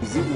Is it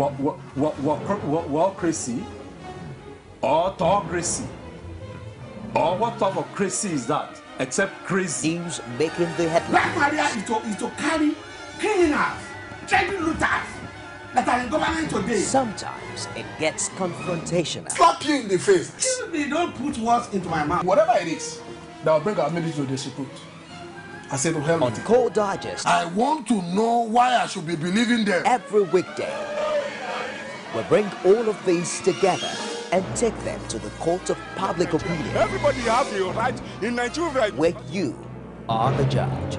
crazy or autocracy? Or what type of crazy is that? Except crazy. News making the headlines. Black Maria is to carry criminals, trading looters that are in government today. Sometimes it gets confrontational. Slap you in the face. Excuse me, don't put words into my mouth. Whatever it is that will bring our military to disrepute, I say to hell. On Core Digest, I want to know why I should be believing them. every weekday, we bring all of these together and take them to the court of public opinion. Everybody has a right in Nigeria. Where you are the judge.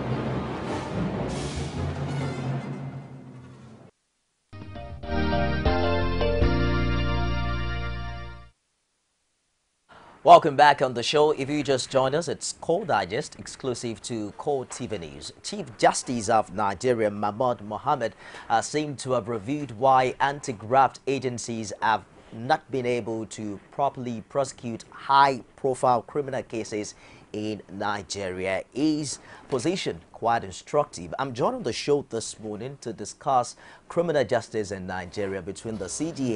Welcome back on the show. If you just joined us, it's Core Digest, exclusive to Core TV News. Chief Justice of Nigeria, Mahmood Mohammed, seemed to have reviewed why anti-graft agencies have not been able to properly prosecute high-profile criminal cases in Nigeria. His position quite instructive. I'm joined on the show this morning to discuss criminal justice in Nigeria between the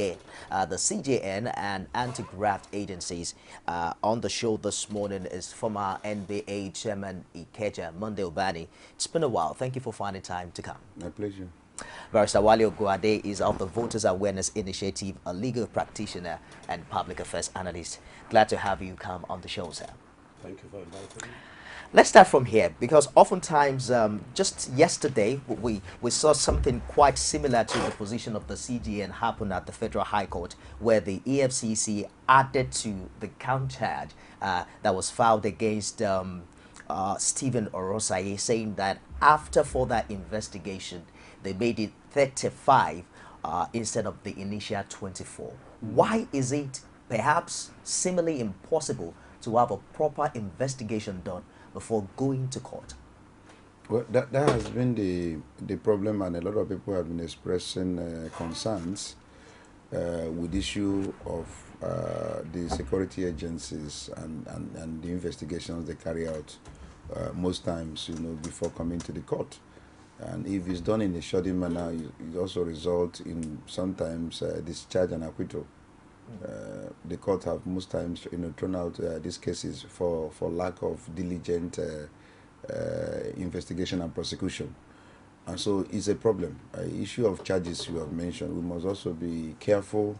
CJN and anti-graft agencies. On the show this morning is former NBA chairman Ikeja Monday Obani. It's been a while. Thank you for finding time to come. My pleasure. Barrister Wale Oguade is of the Voters Awareness Initiative, a legal practitioner and public affairs analyst. Glad to have you come on the show, sir. Thank you for inviting me. Let's start from here, because oftentimes, just yesterday, we saw something quite similar to the position of the CJN happen at the Federal High Court, where the EFCC added to the count charge that was filed against Stephen Orosaye, saying that after further investigation, they made it 35 instead of the initial 24. Why is it perhaps seemingly impossible to have a proper investigation done before going to court? Well, that has been the problem, and a lot of people have been expressing concerns with issue of the security agencies and the investigations they carry out most times, before coming to the court. And if it's done in a shoddy manner, it also results in sometimes discharge and acquittal. The court have most times, thrown out these cases for lack of diligent investigation and prosecution, and so it's a problem. Issue of charges you have mentioned, we must also be careful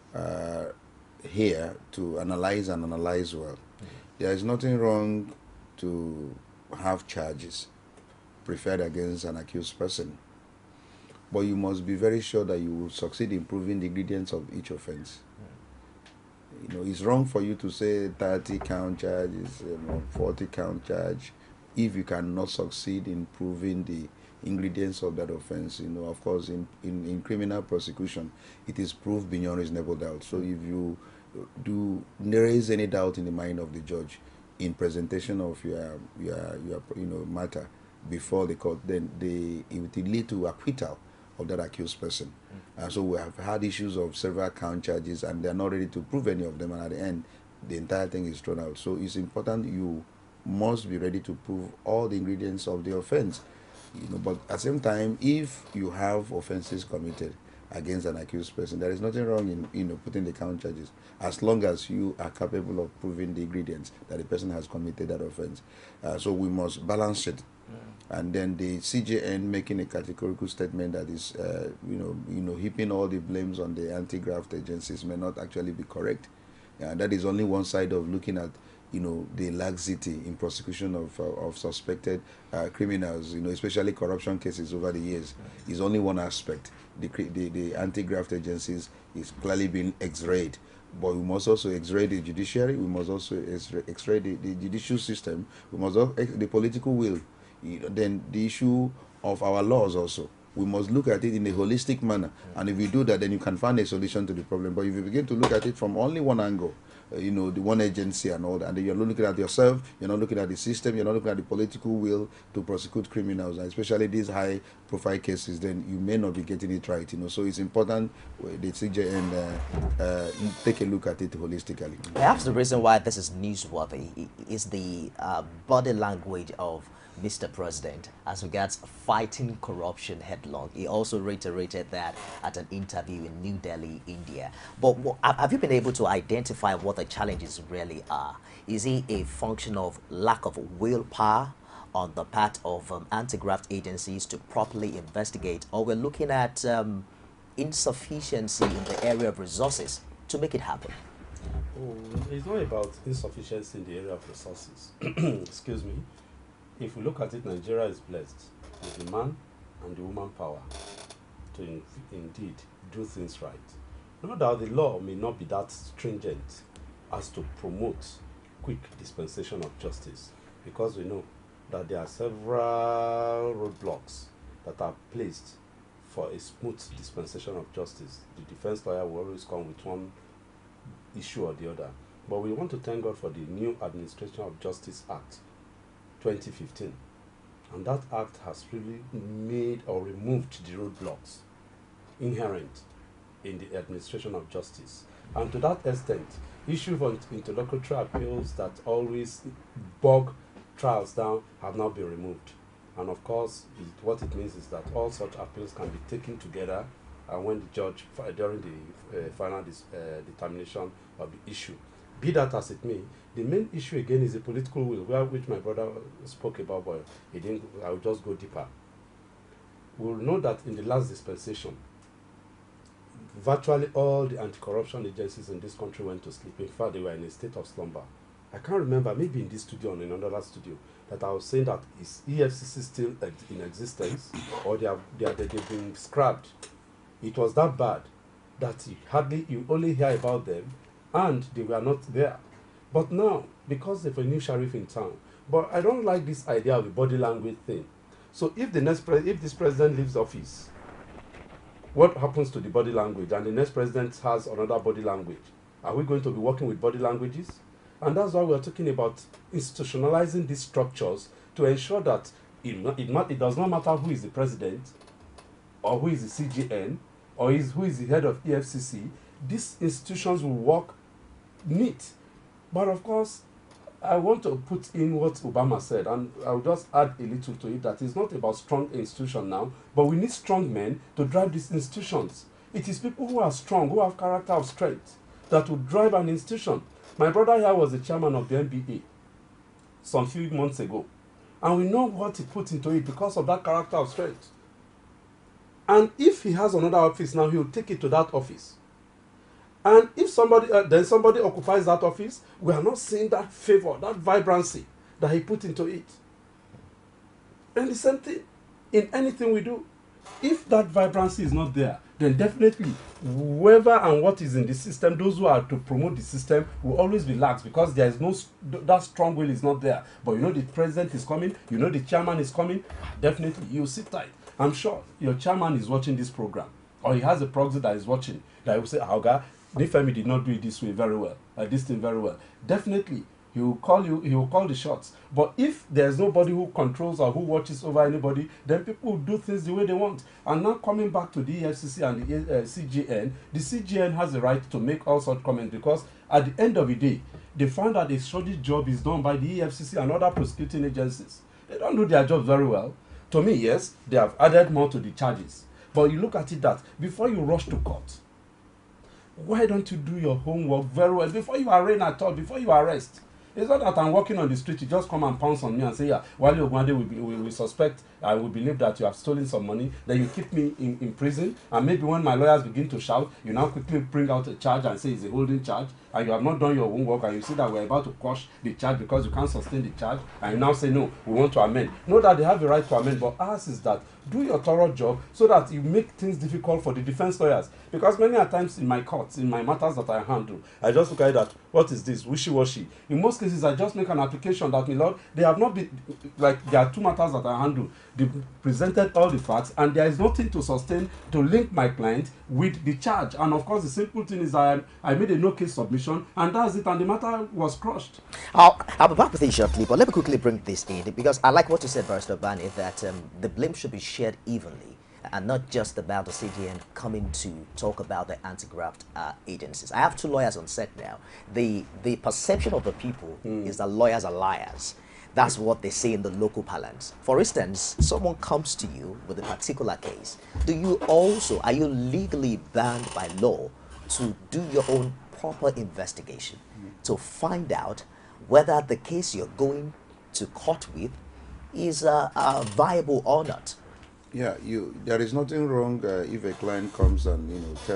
here to analyze well. There is nothing wrong to have charges preferred against an accused person, but you must be very sure that you will succeed in proving the ingredients of each offense. It's wrong for you to say 30 count charges, 40 count charge, if you cannot succeed in proving the ingredients of that offense. Of course, in criminal prosecution, it is proved beyond reasonable doubt. So if you do raise any doubt in the mind of the judge in presentation of your matter before the court, then it will lead to acquittal of that accused person. So we have had issues of several count charges, and they're not ready to prove any of them, and at the end, the entire thing is thrown out. So it's important you must be ready to prove all the ingredients of the offense. But at the same time, if you have offenses committed against an accused person, there is nothing wrong in putting the count charges, as long as you are capable of proving the ingredients that the person has committed that offense. So we must balance it. And then the CJN making a categorical statement that is, heaping all the blames on the anti-graft agencies may not actually be correct. That is only one side of looking at, the laxity in prosecution of suspected criminals, especially corruption cases over the years, is only one aspect. The anti-graft agencies is clearly being x-rayed. But we must also x-ray the judiciary, we must also x-ray the judicial system, we must also the political will. Then the issue of our laws also. We must look at it in a holistic manner. And if you do that, then you can find a solution to the problem. But if you begin to look at it from only one angle, the one agency and all that, and then you're not looking at yourself, you're not looking at the system, you're not looking at the political will to prosecute criminals, and especially these high-profile cases, then you may not be getting it right. So it's important the CJN take a look at it holistically. Perhaps the reason why this is newsworthy is the body language of Mr. President, as regards fighting corruption headlong. He also reiterated that at an interview in New Delhi, India. But have you been able to identify what the challenges really are? Is it a function of lack of willpower on the part of anti-graft agencies to properly investigate, or we're looking at insufficiency in the area of resources to make it happen? Oh, it's not about insufficiency in the area of resources. Excuse me. If we look at it, Nigeria is blessed with the man and the woman power to indeed do things right. No doubt the law may not be that stringent as to promote quick dispensation of justice, because we know that there are several roadblocks that are placed for a smooth dispensation of justice. The defense lawyer will always come with one issue or the other. But we want to thank God for the new Administration of Justice Act 2015. And that act has really made or removed the roadblocks inherent in the administration of justice. And to that extent, issues of interlocutory appeals that always bog trials down have now been removed. And of course, what it means is that all such appeals can be taken together, and when the judge, during the final determination of the issue. Be that as it may, the main issue again is the political will, which my brother spoke about, but he didn't. I will just go deeper. We'll know that in the last dispensation, virtually all the anti-corruption agencies in this country went to sleep. In fact, they were in a state of slumber. I can't remember, maybe in this studio or in another studio, that I was saying that is EFCC still in existence, or they've been scrapped. It was that bad that you only hear about them, and they were not there. But now, because of a new sheriff in town, but I don't like this idea of a body language thing. So if this president leaves office, what happens to the body language? And the next president has another body language. Are we going to be working with body languages? And that's why we're talking about institutionalizing these structures to ensure that it does not matter who is the president, or who is the CGN, or who is the head of EFCC. These institutions will work neat. But of course, I want to put in what Obama said, and I'll just add a little to it, that it's not about strong institution now, but we need strong men to drive these institutions. It is people who are strong, who have character of strength, that will drive an institution. My brother here was the chairman of the NBA some few months ago, and we know what he put into it because of that character of strength. And if he has another office now, he will take it to that office. And if somebody occupies that office, we are not seeing that favor, that vibrancy that he put into it. And the same thing in anything we do. If that vibrancy is not there, then definitely whoever and what is in the system, those who are to promote the system, will always be lax, because there is that strong will is not there. But you know the president is coming, you know the chairman is coming, definitely you sit tight. I'm sure your chairman is watching this program, or he has a proxy that is watching, that will say, Auga, Nifemi did not do it this way very well, this thing very well. Definitely, he will call the shots. But if there's nobody who controls or who watches over anybody, then people will do things the way they want. And now coming back to the EFCC and the CGN, the CGN has the right to make all such comments, because at the end of the day, they found that a shoddy job is done by the EFCC and other prosecuting agencies. They don't do their job very well. To me, yes, they have added more to the charges. But you look at it that before you rush to court, why don't you do your homework very well before you arraign at all, before you arrest? It's not that I'm walking on the street, you just come and pounce on me and say, yeah, Wale Ogunade, we suspect, I will believe that you have stolen some money, then you keep me in prison, and maybe when my lawyers begin to shout, you now quickly bring out a charge and say it's a holding charge, and you have not done your homework, and you see that we're about to quash the charge because you can't sustain the charge, and you now say, no, we want to amend. Know that they have the right to amend, but ours is that do your thorough job so that you make things difficult for the defense lawyers. Because many a times in my courts, in my matters that I handle, I just look at that, what is this, wishy-washy. In most cases, I just make an application that, my Lord, they have not been, like, there are two matters that I handle. They presented all the facts, and there is nothing to sustain, to link my client with the charge. And of course, the simple thing is I made a no-case submission, and that's it, and the matter was crushed. I'll be back with you shortly, but let me quickly bring this in, because I like what you said, Barrister Bani, that the blame should be shared evenly, and not just about the CGN coming to talk about the anti-graft agencies. I have two lawyers on set now. The perception of the people is that lawyers are liars. That's what they say in the local parlance. For instance, someone comes to you with a particular case. Are you legally bound by law to do your own proper investigation to find out whether the case you're going to court with is viable or not? Yeah, there is nothing wrong if a client comes and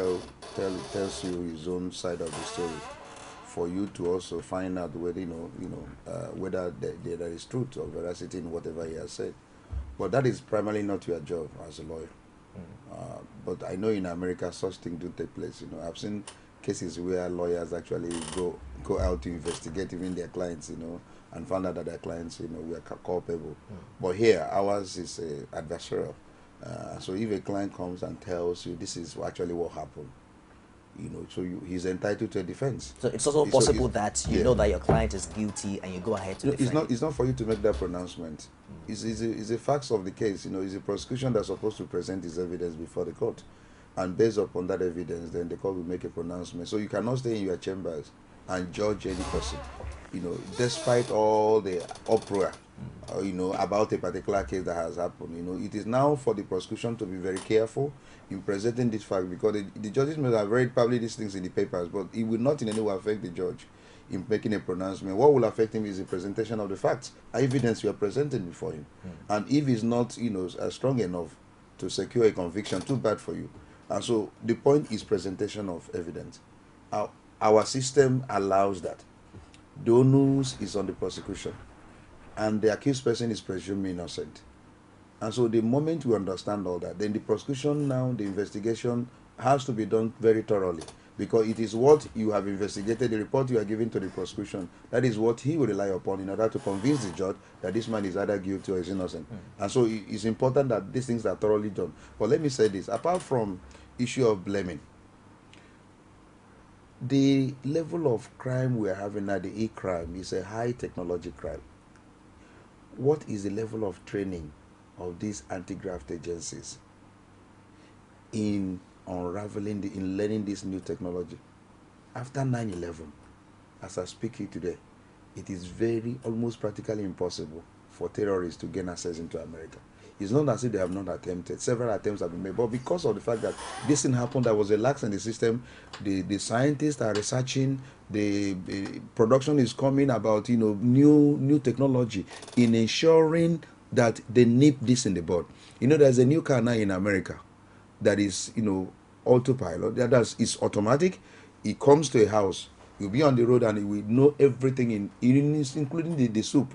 tells you his own side of the story, for you to also find out whether whether there is truth or veracity in whatever he has said. But that is primarily not your job as a lawyer. But I know in America such things do take place. I've seen cases where lawyers actually go out to investigate even their clients, and found out that their clients, were culpable. But here, ours is adversarial. So if a client comes and tells you this is actually what happened, so he's entitled to a defense. So it's also possible that you know that your client is guilty and you go ahead to defend. It's not for you to make that pronouncement. It's the facts of the case. It's the prosecution that's supposed to present its evidence before the court. And based upon that evidence, then the court will make a pronouncement. So you cannot stay in your chambers and judge any person, despite all the uproar, about a particular case that has happened. It is now for the prosecution to be very careful in presenting this fact, because the judges may have read probably these things in the papers, but it will not in any way affect the judge in making a pronouncement. What will affect him is the presentation of the facts, evidence you are presenting before him. And if he's not, strong enough to secure a conviction, too bad for you. And so the point is presentation of evidence. Our system allows that. The onus is on the prosecution, and the accused person is presumed innocent. And so the moment we understand all that, then the prosecution now, the investigation has to be done very thoroughly, because it is what you have investigated, the report you are giving to the prosecution, that is what he will rely upon in order to convince the judge that this man is either guilty or is innocent. And so it's important that these things are thoroughly done. But let me say this, apart from issue of blaming, the level of crime we are having now, the e-crime, is a high technology crime. What is the level of training of these anti-graft agencies in unraveling, in learning this new technology? After 9/11, as I speak here today, it is almost practically impossible for terrorists to gain access into America. It's not as if they have not attempted. Several attempts have been made, but because of the fact that this thing happened, there was a lapse in the system. The scientists are researching. The production is coming about new technology in ensuring that they nip this in the bud. There's a new car now in America that is autopilot. It's automatic. It comes to a house. You'll be on the road and it will know everything including the soup.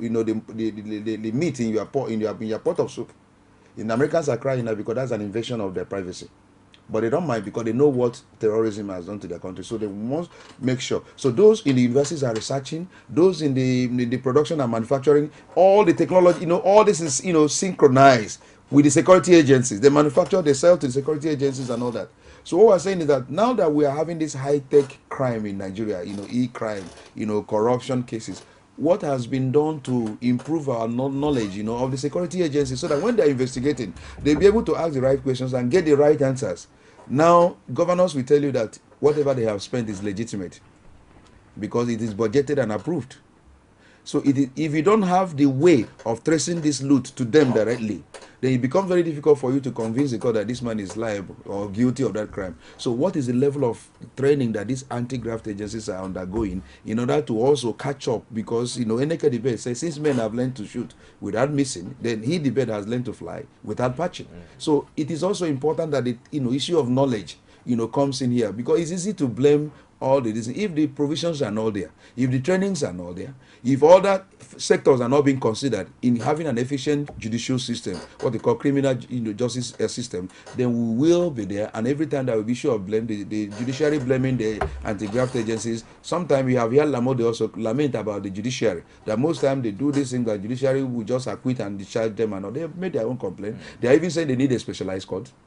The meat in your pot of soup. And Americans are crying now because that's an invasion of their privacy. But they don't mind because they know what terrorism has done to their country. So they must make sure. So those in the universities are researching, those in the production and manufacturing, all the technology, all this is, synchronized with the security agencies. They manufacture, they sell to the security agencies and all that. So what we're saying is that now that we are having this high-tech crime in Nigeria, e-crime, corruption cases, what has been done to improve our knowledge, of the security agencies, so that when they're investigating, they'll be able to ask the right questions and get the right answers. Now, governors will tell you that whatever they have spent is legitimate because it is budgeted and approved. So if you don't have the way of tracing this loot to them directly, then it becomes very difficult for you to convince the court that this man is liable or guilty of that crime. So what is the level of training that these anti-graft agencies are undergoing in order to also catch up? Because, Eneke debate says since men have learned to shoot without missing, then the bird has learned to fly without patching. So it is also important that the issue of knowledge, comes in here, because it's easy to blame all the reasons. If the provisions are not there, if the trainings are not there, if other sectors are not being considered in having an efficient judicial system, what they call criminal justice system, then we will be there. And every time there will be issue of blame, the judiciary blaming the anti-graft agencies. Sometimes we have here Lamo, they also lament about the judiciary, that most time they do this thing that judiciary will just acquit and discharge them, and they have made their own complaint. They are even saying they need a specialized court.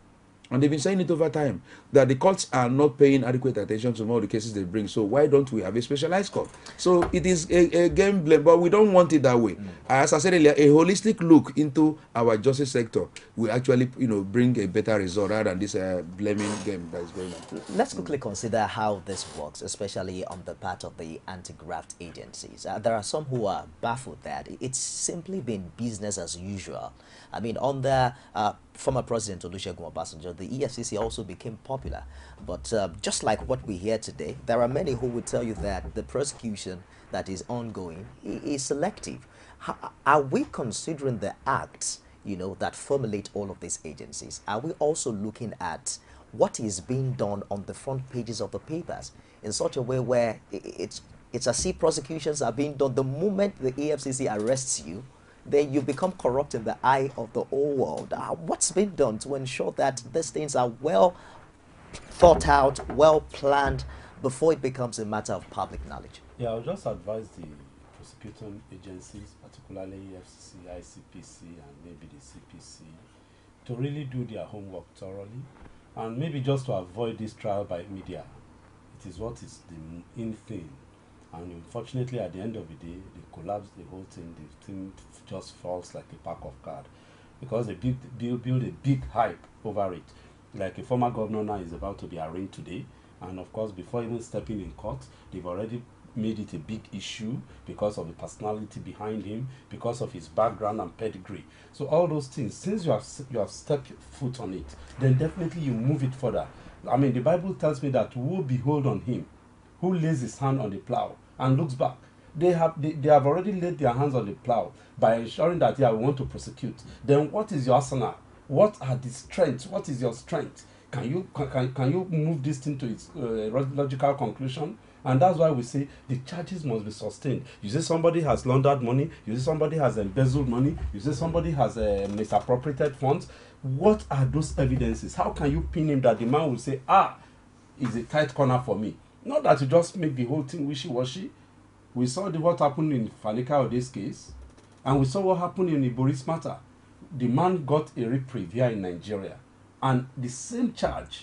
And they've been saying it over time, that the courts are not paying adequate attention to all the cases they bring. So why don't we have a specialized court? So it is a game blame, but we don't want it that way. As I said earlier, a holistic look into our justice sector will actually, bring a better result rather than this blaming game that is going on. Let's quickly consider how this works, especially on the part of the anti-graft agencies. There are some who are baffled that it's simply been business as usual. I mean, under former President Olusegun Obasanjo, the EFCC also became popular. But just like what we hear today, there are many who would tell you that the prosecution that is ongoing is selective. Are we considering the acts, that formulate all of these agencies? Are we also looking at what is being done on the front pages of the papers in such a way where it's as if prosecutions are being done the moment the EFCC arrests you, then you become corrupt in the eye of the whole world? What's been done to ensure that these things are well thought out, well planned, before it becomes a matter of public knowledge? Yeah, I'll just advise the prosecuting agencies, particularly EFCC, ICPC, and maybe the CPC, to really do their homework thoroughly, and maybe just to avoid this trial by media. It is what is the in thing. And unfortunately, at the end of the day, they collapse the whole thing. The thing just falls like a pack of cards, because they build a big hype over it. Like a former governor now is about to be arraigned today, and of course, before even stepping in court, they've already made it a big issue because of the personality behind him, because of his background and pedigree. So all those things, since you have stepped your foot on it, then definitely you move it further. I mean, the Bible tells me that woe behold on him who lays his hand on the plow and looks back. They have already laid their hands on the plow by ensuring that we want to prosecute. Then what is your arsenal? What are the strengths? What is your strength? Can you move this thing to its logical conclusion? And that's why we say the charges must be sustained. You say somebody has laundered money, you say somebody has embezzled money, you say somebody has misappropriated funds. What are those evidences? How can you pin him that the man will say, it's a tight corner for me? Not that you just make the whole thing wishy-washy. We saw what happened in Fanika Ode's case, and we saw what happened in Iboris matter. The man got a reprieve here in Nigeria, and the same charge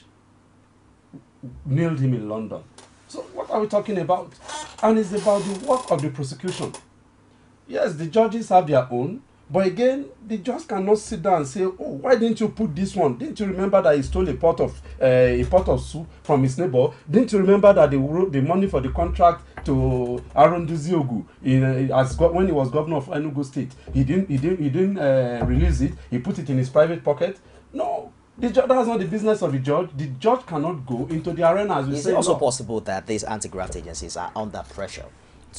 nailed him in London. So what are we talking about? And it's about the work of the prosecution. Yes, the judges have their own, but again, the judge cannot sit down and say, oh, why didn't you put this one? Didn't you remember that he stole a pot of soup from his neighbor? Didn't you remember that the money for the contract to Aaron Duziogu when he was governor of Enugu State, he didn't release it. He put it in his private pocket. No, that's not the business of the judge. The judge cannot go into the arena. As we Is say, it also no. possible that these anti-graft agencies are under pressure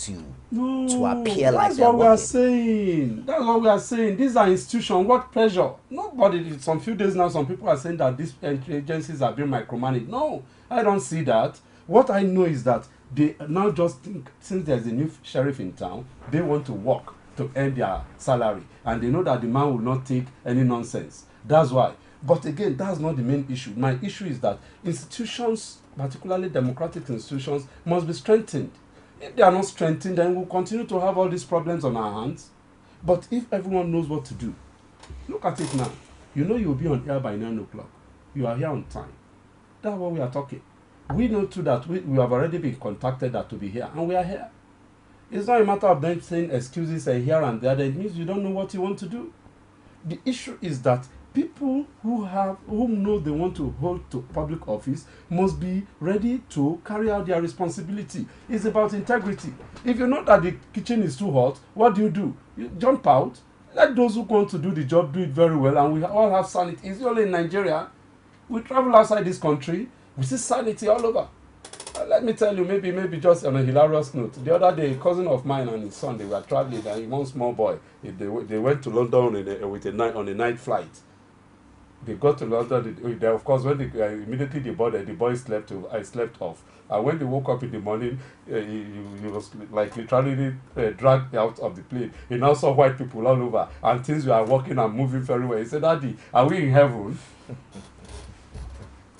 to appear like that's they're what we are working? saying. That's what we are saying. These are institutions. What pressure? Nobody. Some few days now, some people are saying that these agencies are being micromanaged. No, I don't see that. What I know is that they now just think, since there's a new sheriff in town, they want to work to earn their salary, and they know that the man will not take any nonsense. That's why. But again, that's not the main issue. My issue is that institutions, particularly democratic institutions, must be strengthened. If they are not strengthened, then we'll continue to have all these problems on our hands. But if everyone knows what to do, look at it now. You know you'll be on air by 9 o'clock. You are here on time. That's what we are talking. We know too that we have already been contacted that to be here, and we are here. It's not a matter of them saying excuses here and there. It means you don't know what you want to do. The issue is that people who know they want to hold to public office must be ready to carry out their responsibility. It's about integrity. If you know that the kitchen is too hot, what do? You jump out. Let those who want to do the job do it very well, and we all have sanity. It's only in Nigeria. We travel outside this country, we see sanity all over. Let me tell you, maybe just on a hilarious note. The other day, a cousin of mine and his son, they were traveling, and one small boy, they went to London on a night flight. They got to London. Of course, when immediately they boarded, the boy slept off. And when they woke up in the morning, he was like literally dragged out of the plane. He now saw white people all over, and things were working and moving very well. He said, "Daddy, are we in heaven?"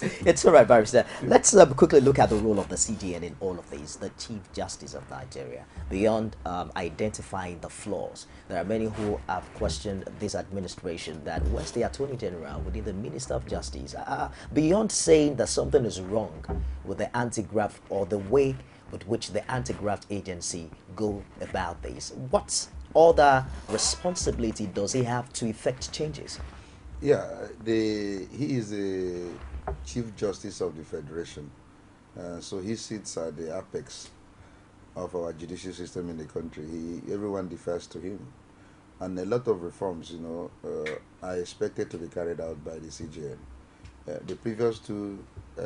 It's all right, Barrister. Let's quickly look at the role of the CJN in all of this, the Chief Justice of Nigeria. Beyond identifying the flaws, there are many who have questioned this administration that where's the Attorney General within the Minister of Justice? Beyond saying that something is wrong with the anti-graft or the way with which the anti-graft agency go about this, what other responsibility does he have to effect changes? Yeah, he is the Chief Justice of the Federation. So he sits at the apex of our judicial system in the country. Everyone defers to him. And a lot of reforms, are expected to be carried out by the CJN. The previous two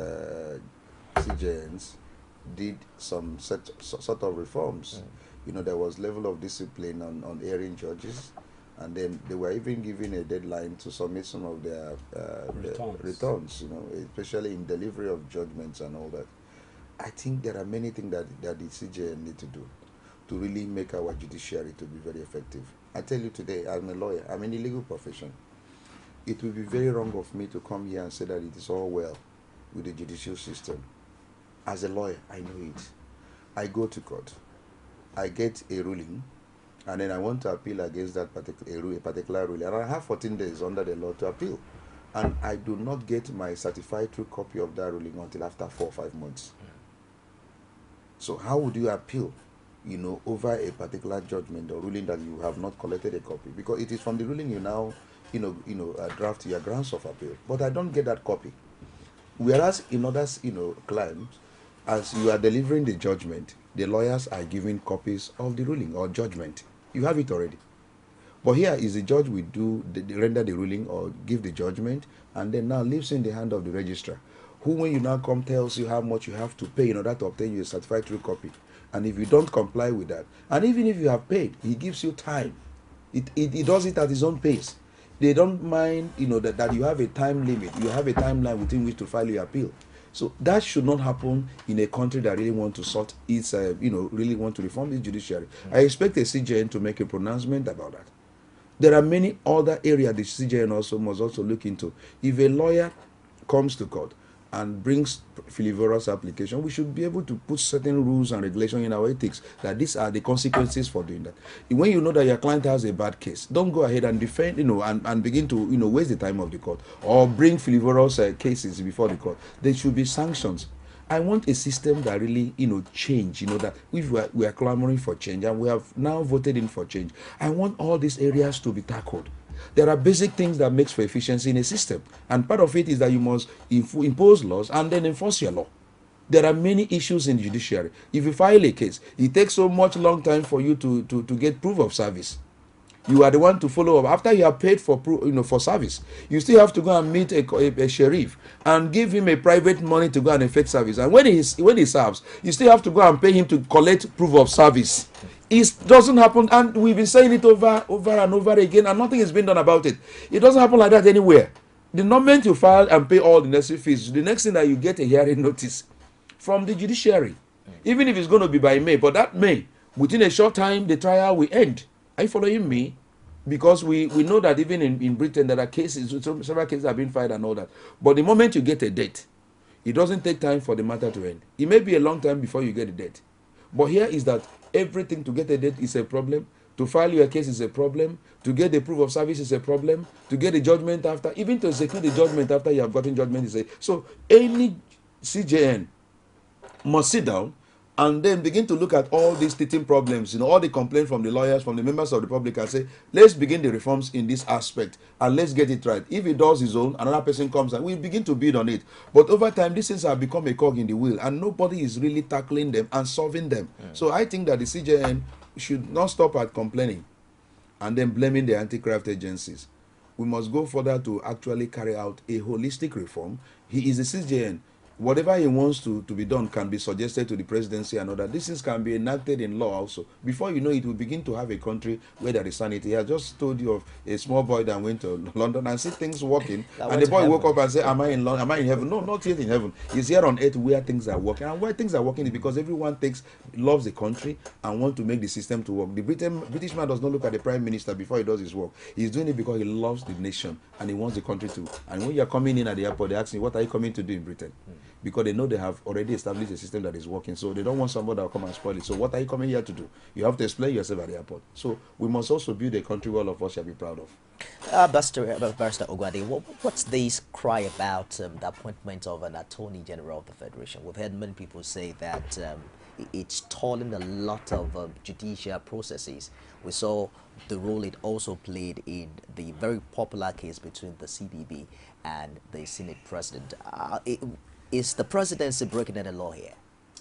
CJNs did some sort of reforms. There was level of discipline on airing judges, and then they were even given a deadline to submit some of their returns, especially in delivery of judgments and all that. I think there are many things that the CJN need to do to really make our judiciary to be very effective. I tell you today, I'm a lawyer, I'm in the legal profession. It will be very wrong of me to come here and say that it is all well with the judicial system. As a lawyer, I know it. I go to court, I get a ruling, and then I want to appeal against that particular ruling. And I have 14 days under the law to appeal. And I do not get my certified true copy of that ruling until after 4 or 5 months. So how would you appeal, over a particular judgment or ruling that you have not collected a copy? Because it is from the ruling you now, draft your grounds of appeal. But I don't get that copy. Whereas in others, claims, as you are delivering the judgment, the lawyers are giving copies of the ruling or judgment. You have it already. But here is the judge will render the ruling or give the judgment, and then now leaves in the hand of the registrar, who when you now come tells you how much you have to pay in order to obtain your certified true copy. And if you don't comply with that, and even if you have paid, he gives you time. He does it at his own pace. They don't mind, that you have a time limit. You have a timeline within which to file your appeal. So that should not happen in a country that really want to sort its, really want to reform its judiciary. I expect a CJN to make a pronouncement about that. There are many other areas the CJN must also look into. If a lawyer comes to court and brings frivolous application, we should be able to put certain rules and regulations in our ethics that these are the consequences for doing that. When you know that your client has a bad case, don't go ahead and defend, and begin to, waste the time of the court or bring frivolous cases before the court. There should be sanctions. I want a system that really, change, that if we are clamoring for change and we have now voted in for change, I want all these areas to be tackled. There are basic things that makes for efficiency in a system, and part of it is that you must impose laws and then enforce your law. There are many issues in the judiciary. If you file a case, it takes so much long time for you to get proof of service. You are the one to follow up after you have paid for for service. You still have to go and meet a sheriff and give him a private money to go and effect service. And when he serves, you still have to go and pay him to collect proof of service. It doesn't happen, and we've been saying it over and over again, and nothing has been done about it. It doesn't happen like that anywhere. The moment you file and pay all the necessary fees, the next thing that you get a hearing notice from the judiciary, even if it's going to be by May. But that May, within a short time, the trial will end. Are you following me? Because we know that even in Britain, there are cases, several cases have been filed and all that. But the moment you get a date, it doesn't take time for the matter to end. It may be a long time before you get a date. But here is that everything to get a date is a problem. To file your case is a problem. To get the proof of service is a problem. To get the judgment after, even to execute the judgment after you have gotten judgment is a... So any CJN must sit down and then begin to look at all these teething problems, all the complaints from the lawyers, from the members of the public, and say, let's begin the reforms in this aspect and let's get it right. If he does his own, another person comes and we begin to build on it. But over time, these things have become a cog in the wheel and nobody is really tackling them and solving them. So I think that the CJN should not stop at complaining and then blaming the anti-graft agencies. We must go further to actually carry out a holistic reform. He is the CJN. whatever he wants to be done can be suggested to the presidency and other. These things can be enacted in law also. Before you know it, will begin to have a country where there is sanity. I just told you of a small boy that went to London and see things working, and the boy woke up and said, am I in London? Am I in heaven? No, not yet in heaven. He's here on earth where things are working. And where things are working is because everyone loves the country and want to make the system to work. The British man does not look at the prime minister before he does his work. He's doing it because he loves the nation and he wants the country to. And when you're coming in at the airport, they ask you, what are you coming to do in Britain? Because they know they have already established a system that is working. So they don't want somebody that will come and spoil it. So what are you coming here to do? You have to explain yourself at the airport. So we must also build a country where all of us shall be proud of. Barrister Ogwade, what's this cry about the appointment of an Attorney General of the Federation? We've heard many people say that it's stalling a lot of judicial processes. We saw the role it also played in the very popular case between the CBB and the Senate President. Is the presidency breaking any law here?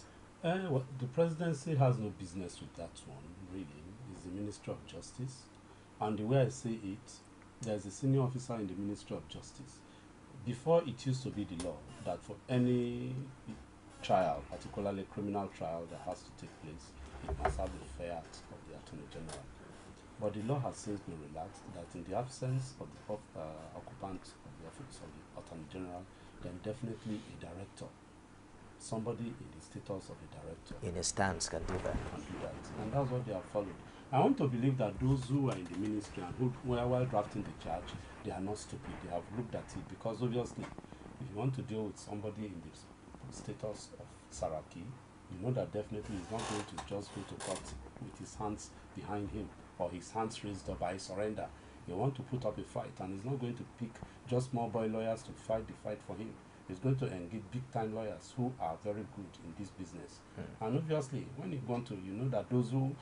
Well, the presidency has no business with that one, really. It's the Ministry of Justice. And the way I say it, there's a senior officer in the Ministry of Justice. Before, it used to be the law that for any trial, particularly criminal trial that has to take place, it must have the fiat of the Attorney General. But the law has since been relaxed that in the absence of the occupant of the office of the Attorney General, then definitely a director, somebody in the status of a director, in a stance, can do that. And that's what they have followed. I want to believe that those who are in the ministry and who were while drafting the charge, they are not stupid. They have looked at it because obviously, if you want to deal with somebody in the status of Saraki, you know that definitely he's not going to just go to court with his hands behind him or his hands raised up by surrender. You want to put up a fight, and he's not going to pick just small boy lawyers to fight the fight for him. He's going to engage big time lawyers who are very good in this business. And obviously, when you go to, you know that those who,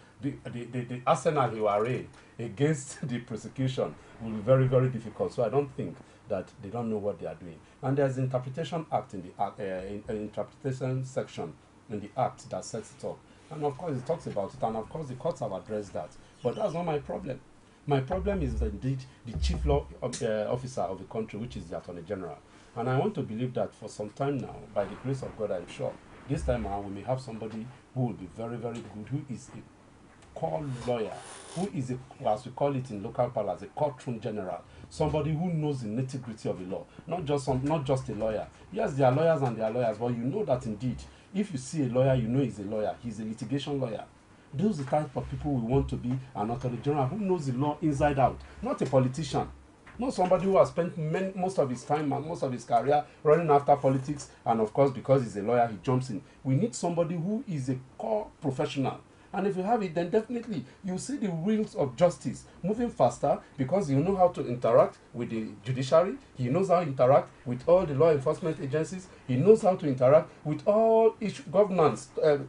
the arsenal you are in against the prosecution will be very, very difficult. So I don't think that they don't know what they are doing. And there's an interpretation act in the interpretation section in the act that sets it up. And of course, it talks about it. And of course, the courts have addressed that. But that's not my problem. My problem is indeed the chief law officer of the country, which is the Attorney General. And I want to believe that for some time now, by the grace of God, I'm sure, this time around we may have somebody who will be very, very good, who is a core lawyer, who is, as we call it in local parlance, a courtroom general, somebody who knows the nitty-gritty of the law, not just a lawyer. Yes, there are lawyers and there are lawyers, but you know that indeed, if you see a lawyer, you know he's a lawyer. He's a litigation lawyer. Those are the type of people we want to be an Attorney General who knows the law inside out, not a politician. Not somebody who has spent most of his time and most of his career running after politics, and of course, because he's a lawyer, he jumps in. We need somebody who is a core professional. And if you have it, then definitely you see the wheels of justice moving faster because you know how to interact with the judiciary. He knows how to interact with all the law enforcement agencies. He knows how to interact with all each governance.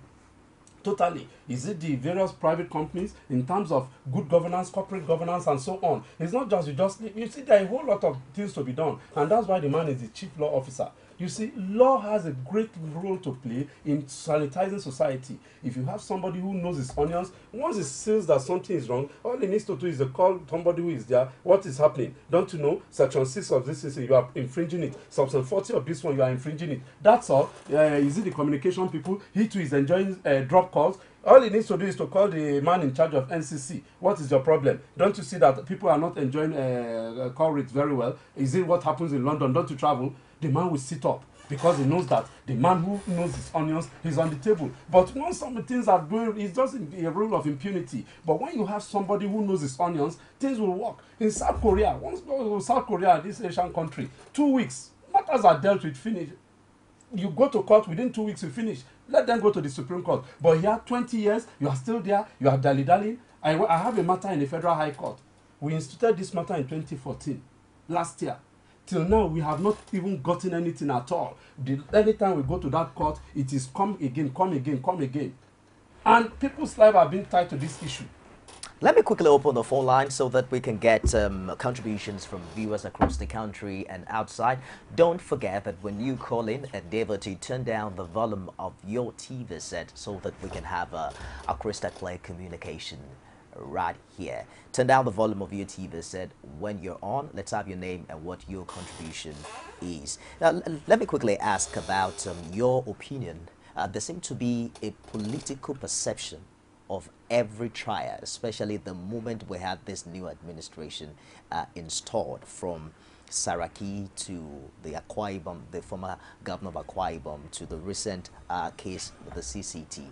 Totally. Is it the various private companies in terms of good governance, corporate governance, and so on? It's not just you see, there are a whole lot of things to be done, and that's why the man is the chief law officer. You see, law has a great role to play in sanitizing society. If you have somebody who knows his onions, once he sees that something is wrong, all he needs to do is to call somebody who is there. What is happening? Don't you know? Section 6 of this, you are infringing it. Section 40 of this one, you are infringing it. That's all. Is it the communication people? He too is enjoying drop calls. All he needs to do is to call the man in charge of NCC. What is your problem? Don't you see that people are not enjoying call rates very well? Is it what happens in London? Don't you travel? The man will sit up because he knows that the man who knows his onions is on the table. But once some things are doing, it's just a rule of impunity. But when you have somebody who knows his onions, things will work. In South Korea, South Korea, this Asian country, 2 weeks, matters are dealt with, finished. You go to court, within 2 weeks you finish. Let them go to the Supreme Court. But here, 20 years, you are still there, you are dilly-dallying. I have a matter in the Federal High Court. We instituted this matter in 2014, last year. Till now, we have not even gotten anything at all. Anytime we go to that court, it is come again, come again, come again. And people's lives are being tied to this issue. Let me quickly open the phone line so that we can get contributions from viewers across the country and outside. Don't forget that when you call in, endeavor to turn down the volume of your TV set so that we can have a crystal clear communication. right here. Turn down the volume of your TV set. When you're on, let's have your name and what your contribution is. Now, let me quickly ask about your opinion. There seems to be a political perception of every trial, especially the moment we had this new administration installed, from Saraki to the Akwa Ibom, the former governor of Akwa Ibom, to the recent case with the CCT.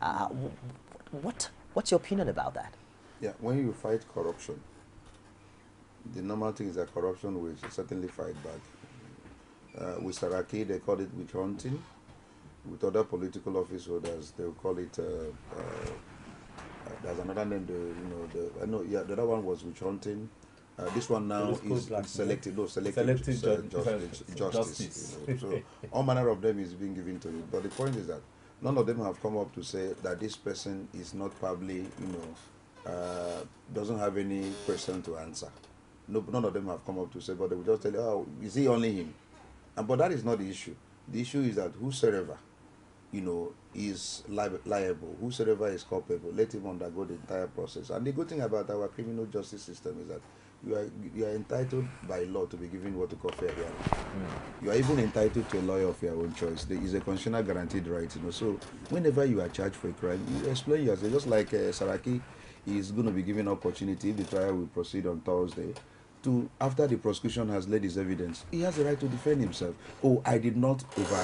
What's your opinion about that? Yeah, when you fight corruption, the normal thing is that corruption will certainly fight back. With Saraki, they call it witch hunting. With other political office holders, they will call it. There's another name. The other one was witch hunting. This one now is selective. No, selective justice. So all manner of them is being given to it. But the point is that none of them have come up to say that this person is not probably, doesn't have any question to answer. No, none of them have come up to say, but they will just tell you, oh, is he only him? But that is not the issue. The issue is that whosoever, is liable, whosoever is culpable, let him undergo the entire process. And the good thing about our criminal justice system is that you are entitled by law to be given what you call fair hearing. You are even entitled to a lawyer of your own choice. There is a constitutional guaranteed right, So whenever you are charged for a crime, you explain yourself. Just like Saraki is going to be given opportunity, the trial will proceed on Thursday. After the prosecution has laid his evidence, he has the right to defend himself. Oh, I did not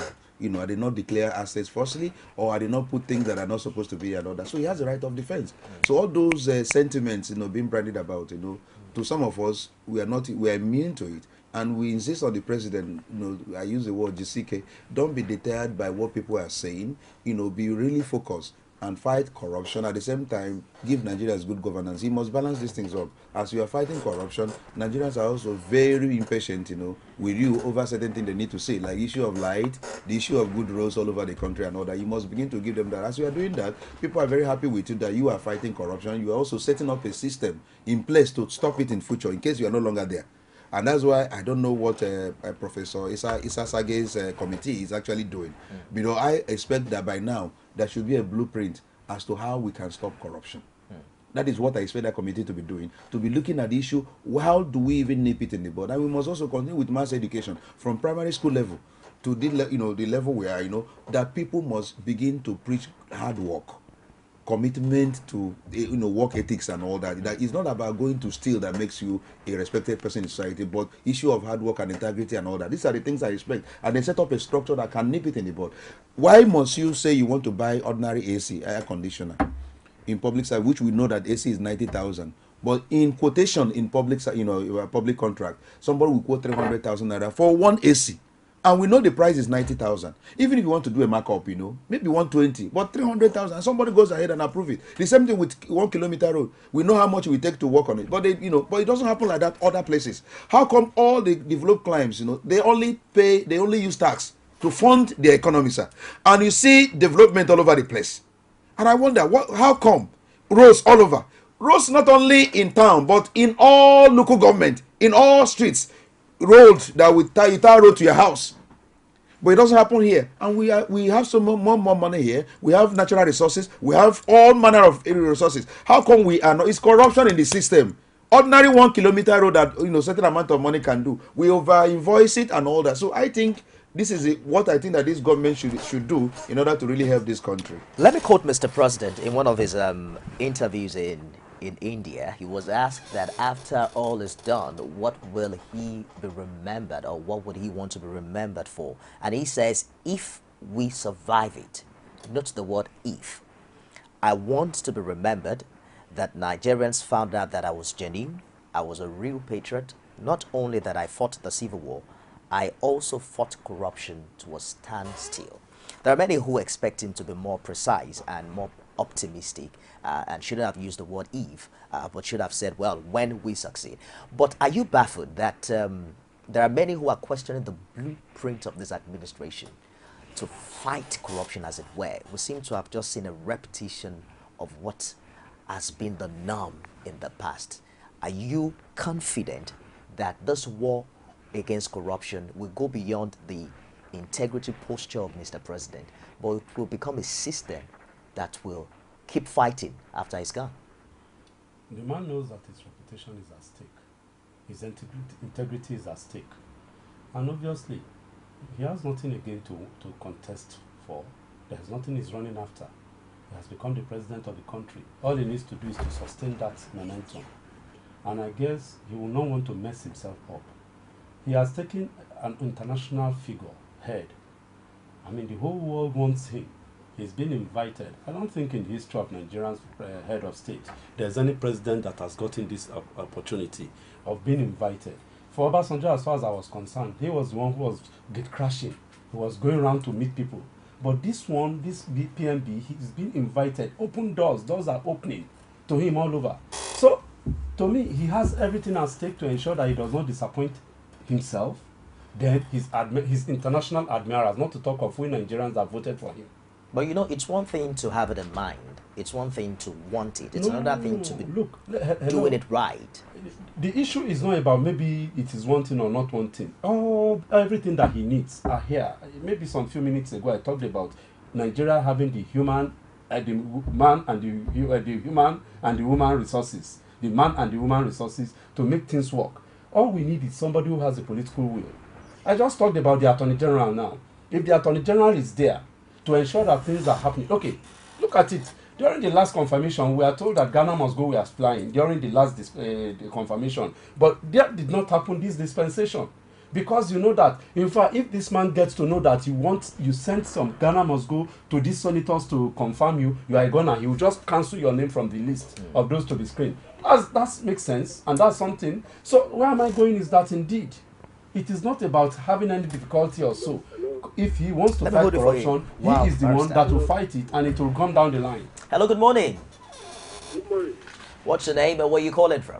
I did not declare assets falsely, or I did not put things that are not supposed to be and all that. So he has the right of defense. So all those sentiments, being branded about, to some of us, we are immune to it. And we insist on the president, I use the word GCK, don't be deterred by what people are saying, be really focused and fight corruption. At the same time, give Nigerians good governance. He must balance these things up. As you are fighting corruption, Nigerians are also very impatient, with you over certain things they need to say, like issue of light, the issue of good roads all over the country and all that. You must begin to give them that. As you are doing that, people are very happy with you that you are fighting corruption. You are also setting up a system in place to stop it in future in case you are no longer there. And that's why I don't know what Professor Issa Sage's committee is actually doing. I expect that by now there should be a blueprint as to how we can stop corruption. That is what I expect that committee to be doing, to be looking at the issue, how do we even nip it in the bud? And we must also continue with mass education from primary school level to the level where, that people must begin to preach hard work, commitment to work ethics and all that. That is not about going to steal that makes you a respected person in society, but issue of hard work and integrity and all that. These are the things I expect, and they set up a structure that can nip it in the bud. Why must you say you want to buy ordinary AC, air conditioner, in public side, which we know that AC is 90,000, but in quotation in public, public contract, somebody will quote 300,000 naira for one AC. And we know the price is 90,000. Even if you want to do a markup, maybe 120, but 300,000. Somebody goes ahead and approve it. The same thing with 1 kilometer road. We know how much we take to work on it, but but it doesn't happen like that other places. How come all the developed climes, they only use tax to fund their economy, sir? And you see development all over the place. And I wonder how come roads all over, roads not only in town but in all local government, in all streets, roads that will tie road to your house. But it doesn't happen here. And we have some more money here. We have natural resources. We have all manner of resources. How come we are not? It's corruption in the system. Ordinary 1 kilometer road that certain amount of money can do, we over invoice it and all that. So I think this is what I think that this government should do in order to really help this country. Let me quote Mr. President in one of his interviews in India. He was asked that after all is done, what will he be remembered, or what would he want to be remembered for? And he says, if we survive it, note the word if, I want to be remembered that Nigerians found out that I was genuine, I was a real patriot, not only that I fought the civil war, I also fought corruption to a standstill. There are many who expect him to be more precise and more optimistic, and shouldn't have used the word if, but should have said, well, when we succeed. But are you baffled that there are many who are questioning the blueprint of this administration to fight corruption, as it were? We seem to have just seen a repetition of what has been the norm in the past. Are you confident that this war against corruption will go beyond the integrity posture of Mr. President, but it will become a system that will keep fighting after he's gone? The man knows that his reputation is at stake. His integrity is at stake. And obviously, he has nothing again to contest for. There's nothing he's running after. He has become the president of the country. All he needs to do is to sustain that momentum. And I guess he will not want to mess himself up. He has taken an international figure, head. I mean, the whole world wants him. He's been invited. I don't think in the history of Nigeria's head of state, there's any president that has gotten this opportunity of being invited. For Obasanjo, as far as I was concerned, he was the one who was gate crashing. He was going around to meet people. But this one, this PMB, he's been invited. Open doors. Doors are opening to him all over. So, to me, he has everything at stake to ensure that he does not disappoint himself, then his international admirers, not to talk of who Nigerians have voted for him. But you know, it's one thing to have it in mind. It's one thing to want it. It's another thing to be doing it right. The issue is not about maybe it is one thing or not one thing. Everything that he needs are here. Maybe some few minutes ago I talked about Nigeria having the human, the man and the human and the woman resources. The man and the woman resources to make things work. All we need is somebody who has a political will. I just talked about the Attorney General now. If the Attorney General is there to ensure that things are happening. Okay, look at it. During the last confirmation, we are told that Ghana must go as flying during the last the confirmation. But that did not happen this dispensation. Because you know that, in fact, if this man gets to know that you sent some Ghana must go to these senators to confirm you are a Ghana, he will just cancel your name from the list of those to be screened. That makes sense, and that's something. So where am I going is that indeed, it is not about having any difficulty or so. If he wants to fight corruption, he is the one that will fight it, and it will come down the line. Hello, good morning. Good morning. What's your name and where you calling from?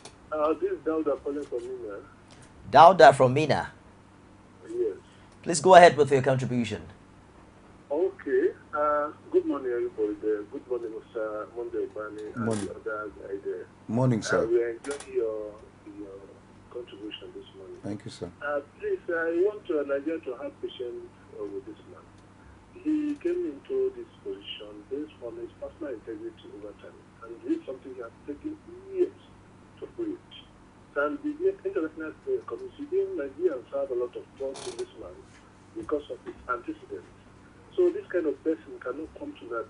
This is Dauda calling from Mina. Dauda from Mina. Yes. Please go ahead with your contribution. Okay. Good morning, everybody. Good morning, Mr. Monday Bani and the other guy there. Morning, sir. We are enjoying your contribution this morning. Thank you, sir. Please, I want Nigeria to have patience with this man. He came into this position based on his personal integrity over time, and this is something he has taken years to build. And the international community in Nigeria have a lot of trust in this man because of his antecedents. So this kind of person cannot come to the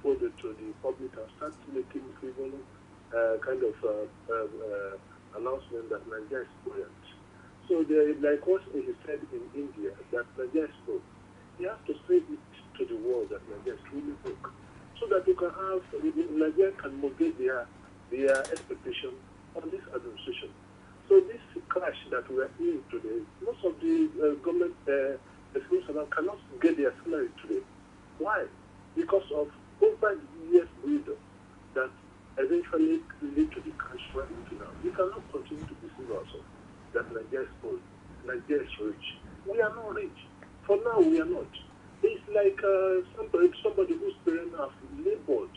public and start making frivolous kind of announcement that Nigeria is brilliant. So like what he said in India, that Nigeria is broke. He has to say it to the world that Nigeria is really broke, so that you can have Nigeria can motivate their expectation on this administration. So this clash that we are seeing today, most of the government cannot get their salary today. Why? Because of over the years build-up that eventually lead to the crash right now. We cannot continue to deceive ourselves that Nigeria is poor, Nigeria is rich. We are not rich. For now, we are not. It's like somebody whose parents have labored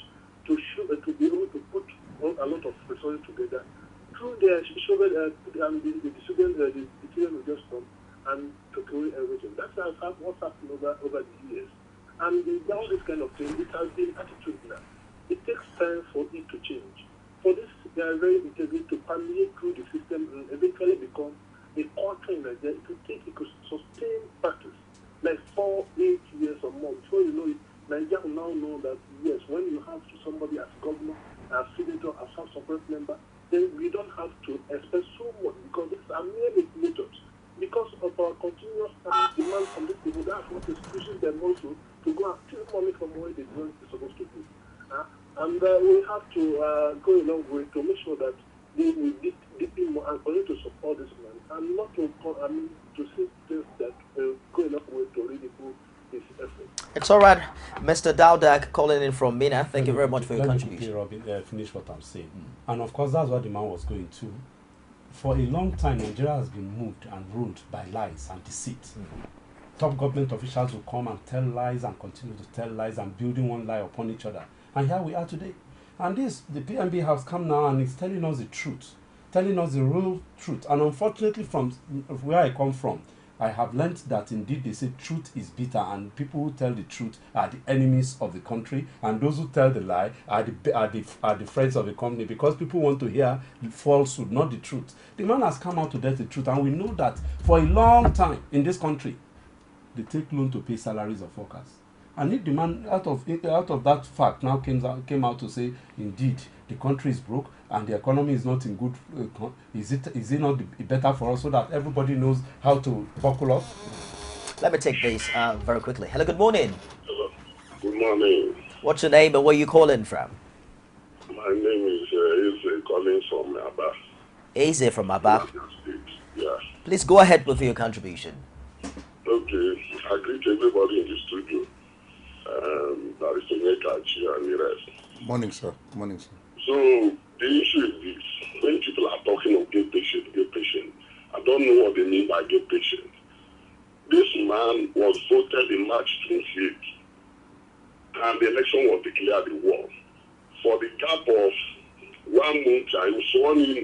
to be able to put a lot of resources together. Through their children, the children will just come and took away everything. That's what's happened over the years. And all this kind of thing, it has been attitude now. It takes time for it to change. For this, they are very integral to permeate through the system and eventually become a culture in Nigeria. It could sustain practice like 4, 8 years or more. Before you know it, Nigeria will now know that, yes, when you have somebody as governor, as senator, as House of Rep member, then we don't have to expect so much because these are mere manipulators. Because of our continuous demand from these people, that's what is pushing them also to go and steal money from where they weren't supposed to do. And we have to go a long way to make sure that they will dip in more and continue to support this man, and not to see things that go a long way to ridicule his effort. It's all right, Mr. Daudak calling in from Mina. Thank you very much for your contribution. Robin, finish what I'm saying. And of course, that's what the man was going to. For a long time, Nigeria has been moved and ruled by lies and deceit. Top government officials will come and tell lies and continue to tell lies and building one lie upon each other. And here we are today. And the PMB has come now and is telling us the truth, telling us the real truth. And unfortunately, from where I come from, I have learned that indeed they say truth is bitter, and people who tell the truth are the enemies of the country, and those who tell the lie are the friends of the company, because people want to hear the falsehood, not the truth. The man has come out to tell the truth, and we know that for a long time in this country, they take loan to pay salaries of workers. And if the man out of that fact now came out to say, indeed, the country is broke and the economy is not in good, is it not better for us, so that everybody knows how to buckle up? Let me take this very quickly. Hello, good morning. Hello. Good morning. What's your name and where you calling from? My name is Eze, calling from Aba. Eze from Aba. Yeah. Please go ahead with your contribution. Okay. I greet everybody in the studio. That is Onyekachi and the rest. Morning, sir. Morning, sir. So the issue is this: when people are talking of get patient, I don't know what they mean by get patient. This man was voted in March 28th, and the election was declared a war. For the gap of 1 month, I was sworn in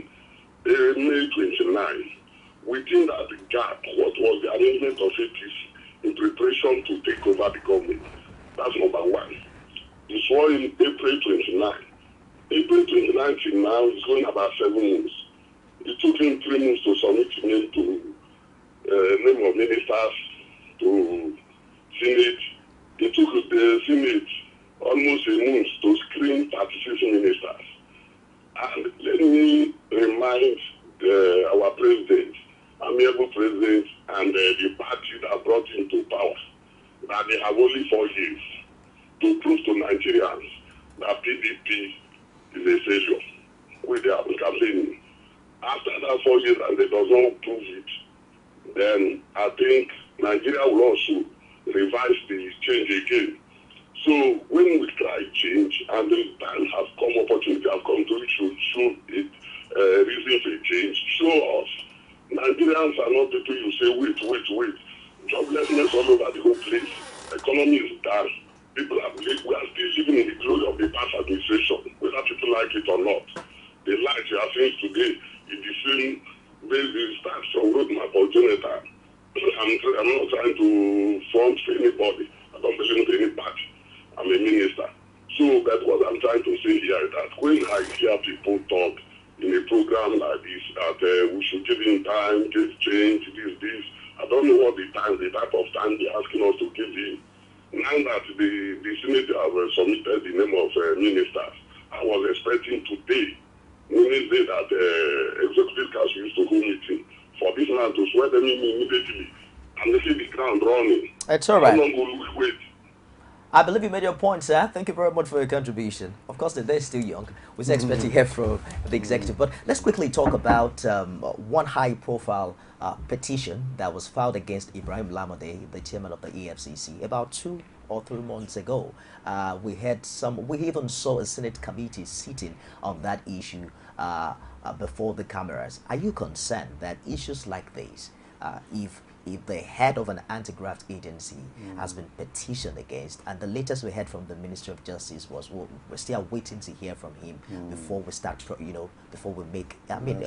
May 29. Within that gap, what was the arrangement of APC in preparation to take over the government? That's number one. He swore in April 29. April 29 till now is going about 7 months. It took him 3 months to submit his name to name of ministers, to Senate. It took the Senate almost a month to screen 36 ministers. And let me remind our president, amiable president, and the party that brought him to power, that they have only 4 years to prove to Nigerians that PDP is a failure, which they have been campaigning. After that 4 years and they does not prove it, then I think Nigeria will also revise the change again. So when we try change and the time has come, opportunity has come to show it, reason for change, show us. Nigerians are not people you say, wait. Joblessness all over the whole place. Economy is down. People are we are still living in the glory of the past administration, whether people like it or not. The light you are seeing today is the same basis starts from roadmap of Jonathan. I'm not trying to front for anybody. I don't belong to any party. I'm a minister. So that's what I'm trying to say here, that when I hear people talk in a program like this, that we should give him time, get change, this, I don't know what the type of time they're asking us to give him. Now that the Senate have submitted the name of ministers, I was expecting today, Wednesday, that Executive Council used to hold meeting for this man to swear them in immediately and they see the ground running. It's all right. How long will we wait? I believe you made your point, sir. Thank you very much for your contribution. Of course, they're still young. We're expecting to hear from the executive. But let's quickly talk about one high-profile petition that was filed against Ibrahim Lamode, the chairman of the EFCC, about 2 or 3 months ago. We even saw a Senate committee sitting on that issue before the cameras. Are you concerned that issues like this, if the head of an anti-graft agency has been petitioned against, and the latest we heard from the Ministry of Justice was, well, we're still waiting to hear from him before we start, before we make,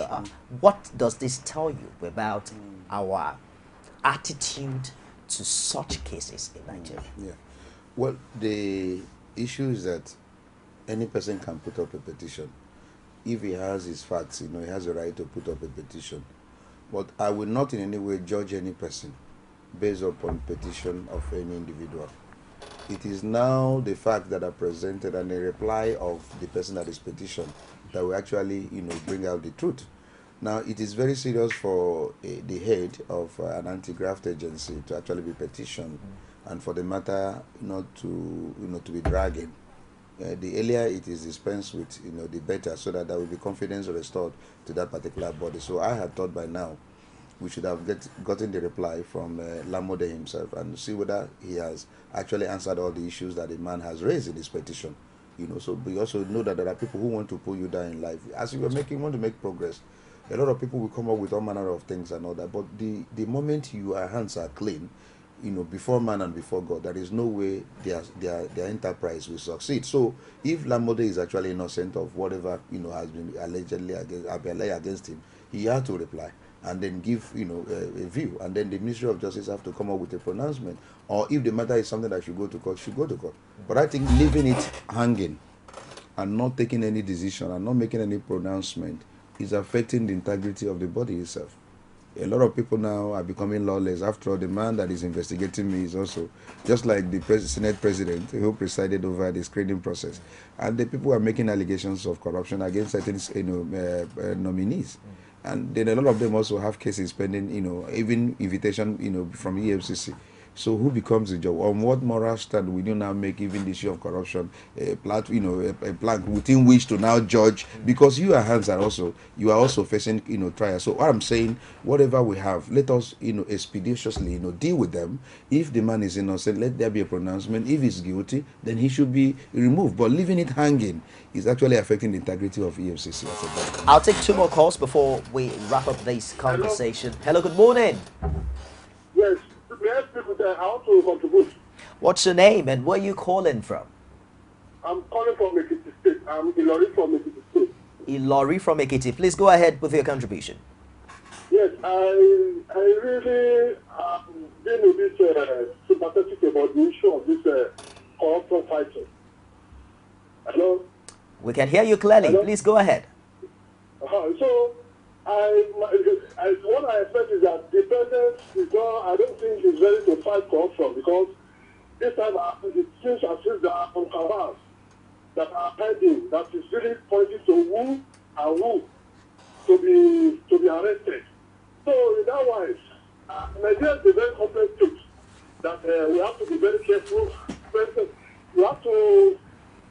what does this tell you about our attitude to such cases in Nigeria? Yeah. Well, the issue is that any person can put up a petition. If he has his facts, he has a right to put up a petition. But I will not in any way judge any person based upon petition of any individual. It is now the fact that are presented and the reply of the person that is petitioned that will actually, bring out the truth. Now, it is very serious for the head of an anti-graft agency to actually be petitioned, and for the matter not to, to be dragging. The earlier it is dispensed with, the better, so that there will be confidence restored to that particular body. So I had thought by now we should have gotten the reply from Lamode himself and see whether he has actually answered all the issues that the man has raised in his petition. So we also know that there are people who want to pull you down in life. As you want to make progress, a lot of people will come up with all manner of things and all that. But the moment your hands are clean, before man and before God, there is no way their enterprise will succeed. So if Lamode is actually innocent of whatever has been allegedly against him, he had to reply. and then give, a view, and then the Ministry of Justice have to come up with a pronouncement. Or if the matter is something that should go to court, should go to court. But I think leaving it hanging and not taking any decision and not making any pronouncement is affecting the integrity of the body itself. A lot of people now are becoming lawless. After all, the man that is investigating me is also just like the Senate president who presided over the screening process, and the people are making allegations of corruption against certain nominees, and then a lot of them also have cases pending. Even invitation from EFCC. So who becomes the judge? On what moral stand will you now make even the issue of corruption a plank within which to now judge? Because you are also facing trial. So what I'm saying, whatever we have, let us expeditiously deal with them. If the man is innocent, let there be a pronouncement. If he's guilty, then he should be removed. But leaving it hanging is actually affecting the integrity of EFCC. I'll take 2 more calls before we wrap up this conversation. Hello, good morning. Yes. May I speak with I want to contribute. What's your name and where are you calling from? I'm calling from Ekiti State. I'm Ilori from Ekiti State. Ilori from Ekiti. Please go ahead with your contribution. Yes, I really been a bit sympathetic about the issue of this corruption fighting. Hello? We can hear you clearly. Hello? Please go ahead. So, what I expect is that the president I don't think he's ready to fight corruption, because this time it seems as if there are some cabals that are pending that is really pointing to who to be arrested. So in that wise, Nigeria is a very complex truth that we have to be very careful. We have to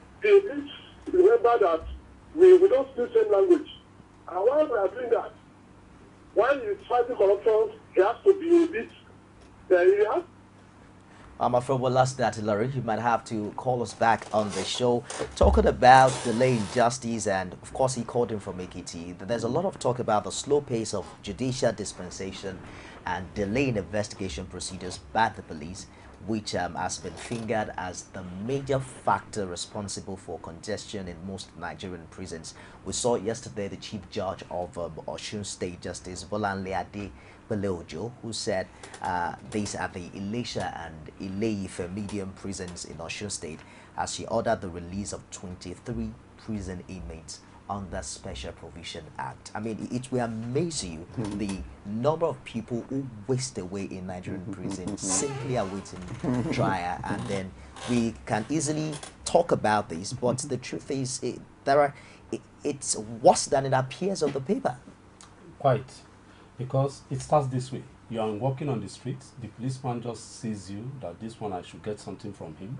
remember that we don't speak the same language. And while we are doing that, when you fighting corruption, you have to be a bit serious. I'm afraid we'll lost that, Ilori. You might have to call us back on the show. Talking about delaying justice, and of course he called him from Ekiti. There's a lot of talk about the slow pace of judicial dispensation and delaying investigation procedures by the police, which has been fingered as the major factor responsible for congestion in most Nigerian prisons. We saw yesterday the Chief Judge of Osun State, Justice Bolanle Adebeleojo, who said these are the Ilesha and Ile-Ife medium prisons in Osun State, as she ordered the release of 23 prison inmates under Special Provision Act. I mean, it will amaze you the number of people who waste away in Nigerian prisons simply awaiting trial, and then we can easily talk about this, but the truth is it's worse than it appears on the paper. Quite, because it starts this way. You are walking on the streets, the policeman just sees you, that this one I should get something from him.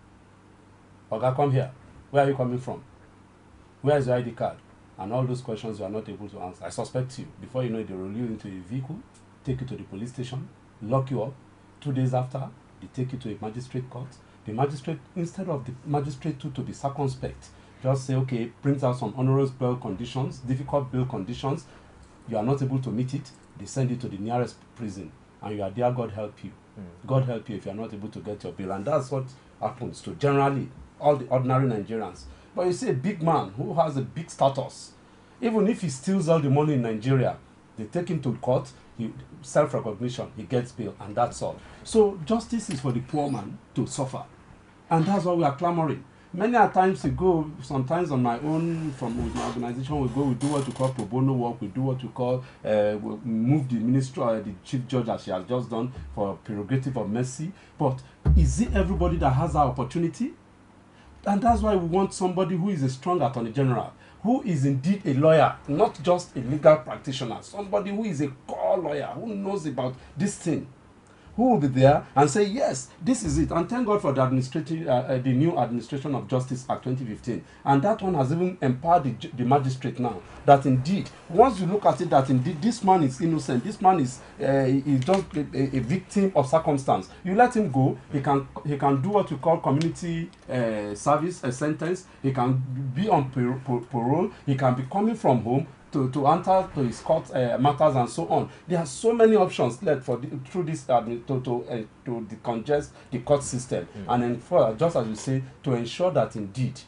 Oga, come here. Where are you coming from? Where is your ID card? And all those questions you are not able to answer. I suspect you. Before you know it, they roll you into a vehicle, take you to the police station, lock you up. 2 days after, they take you to a magistrate court. The magistrate, instead of the magistrate to be circumspect, just say, okay, brings out some onerous bail conditions, difficult bail conditions. You are not able to meet it. They send you to the nearest prison, and you are there. God help you. God help you if you are not able to get your bail. And that's what happens to generally all the ordinary Nigerians. But you see a big man who has a big status, even if he steals all the money in Nigeria, they take him to court, self-recognition, he gets bail, and that's all. So justice is for the poor man to suffer. And that's why we are clamoring. Many a times we go, sometimes on my own, with my organization, we do what we call pro bono work, we do what we call, we move the minister, the chief judge, as she has just done, for prerogative of mercy. But is it everybody that has that opportunity? And that's why we want somebody who is a strong attorney general, who is indeed a lawyer, not just a legal practitioner, somebody who is a core lawyer, who knows about this thing, who will be there and say, yes, this is it. And thank God for the the new Administration of Justice Act 2015. And that one has even empowered the magistrate now, that indeed, once you look at it, that indeed this man is innocent, this man is just a victim of circumstance. You let him go, he can do what we call community service, a sentence, he can be on parole, he can be coming from home, to enter to his court matters and so on. There are so many options left through this to decongest the court system, and then further, just as you say, to ensure that indeed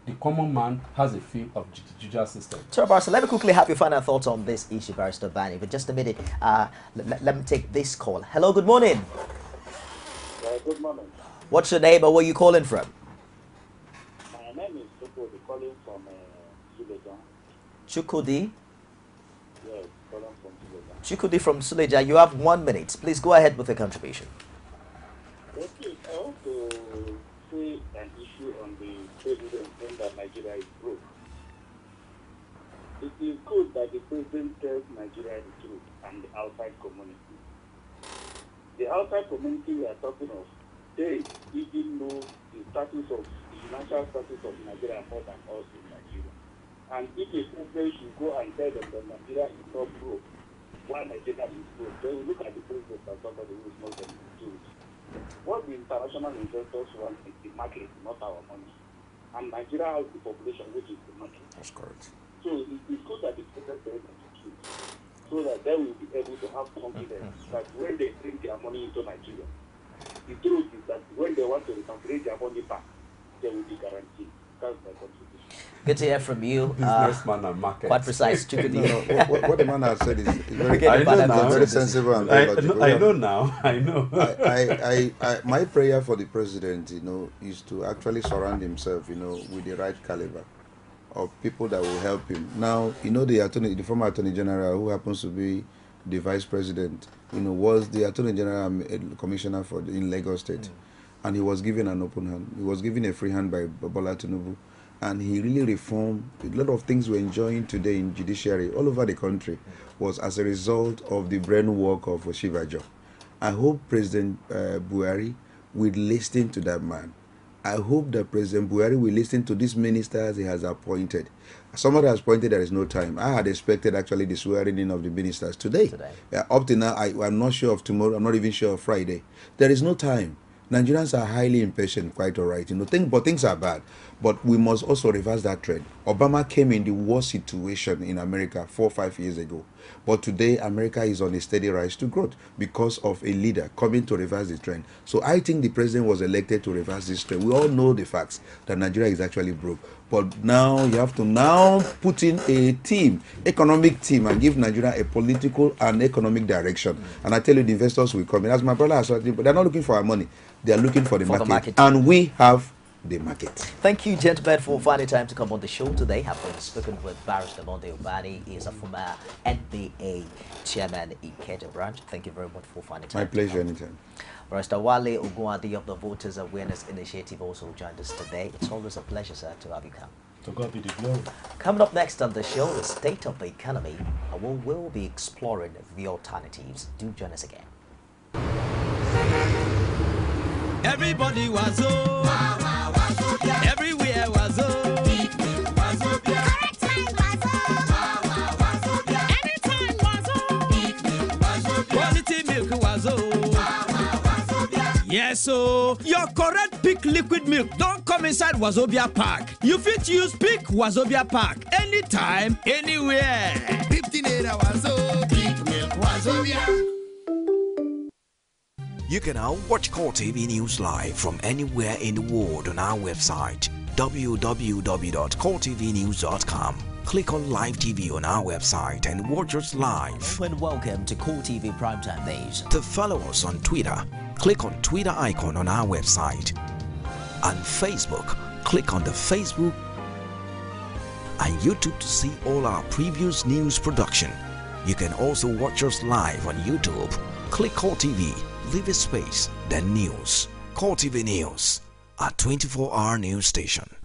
the common man has a feel of the judicial system. Sir Barrister, let me quickly have your final thoughts on this issue, Barrister Bani. But just a minute, let me take this call. Hello, good morning. Good morning. What's your name or where are you calling from? My name is Chukudi, calling from Suleja. Chukudi. Yes, calling from Suleja. Chukudi from Suleja. You have 1 minute. Please go ahead with your contribution. Okay, I want to say an issue on the president saying that Nigeria is broke. It is good that the president tells Nigeria the truth and the outside community. The outside community we are talking of, they even know the status of the financial status of Nigeria more than us in Nigeria. And if a president should go and tell them that Nigeria is not broke, why Nigeria is broke, they will look at the president as somebody who is not going to do it. What the international investors want is the market, not our money. And Nigeria has the population, which is the market. That's correct. So it is good that the president tells them the truth, so that they will be able to have confidence that when they bring their money into Nigeria, the truth is that when they want to repatriate their money back, they will be guaranteed. That's my contribution. Good to hear from you. Businessman and market. Quite precise, Chukudi. What the man has said is very, I know now. very sensible and very logical. I know now. I know. My prayer for the president, is to actually surround himself, with the right caliber of people that will help him. Now, the former Attorney General, who happens to be the Vice President, was the Attorney General Commissioner in Lagos State, and he was given an open hand. He was given a free hand by Bola Tinubu, and he really reformed a lot of things we're enjoying today in judiciary all over the country was as a result of the brain work of Oshibajo. I hope President Buhari will listen to that man. I hope that President Buhari will listen to these ministers he has appointed. Somebody has pointed there is no time. I had expected actually the swearing in of the ministers today. Up to now, I'm not sure of tomorrow. I'm not even sure of Friday. There is no time. Nigerians are highly impatient, quite all right. But things are bad. But we must also reverse that trend. Obama came in the worst situation in America 4 or 5 years ago. But today, America is on a steady rise to growth because of a leader coming to reverse the trend. So I think the president was elected to reverse this trend. We all know the facts that Nigeria is actually broke. But now you have to now put in a team, economic team, and give Nigeria a political and economic direction. And I tell you, the investors will come in. As my brother has said, but they're not looking for our money. They are looking for the market. And we have the market. Thank you, gentlemen, for finding time to come on the show today. I've been speaking with Barrister Monday Obani. He is a former NBA chairman in Ikeja branch. Thank you very much for finding time. My pleasure, anytime. Barrister Wale Ogunade of the Voters Awareness Initiative also joined us today. It's always a pleasure, sir, to have you come. To God be the glory. Coming up next on the show, the state of the economy. We'll be exploring the alternatives. Do join us again. Everybody was everywhere was correct time was anytime was quality milk was yes, so your correct Peak liquid milk don't come inside Wazobia Park. You fit use Peak Wazobia Park anytime, anywhere. 15 was Peak milk Wazobia. You can now watch Core TV News live from anywhere in the world on our website www.coretvnews.com. Click on Live TV on our website and watch us live. And welcome to Core TV Primetime Days. To follow us on Twitter, click on Twitter icon on our website. On Facebook, click on the Facebook and YouTube to see all our previous news production. You can also watch us live on YouTube. Click Core TV. Leave a space, then news. Core TV News, a 24-hour news station.